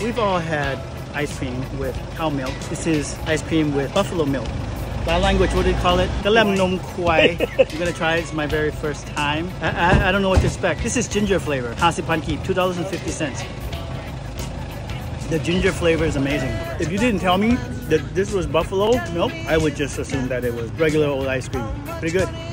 We've all had ice cream with cow milk. This is ice cream with buffalo milk. That language, what do you call it? Kalam nom kwai. I'm gonna try it. It's my very first time. I don't know what to expect. This is ginger flavor. Hasipanki, $2.50. The ginger flavor is amazing. If you didn't tell me that this was buffalo milk, I would just assume that it was regular old ice cream. Pretty good.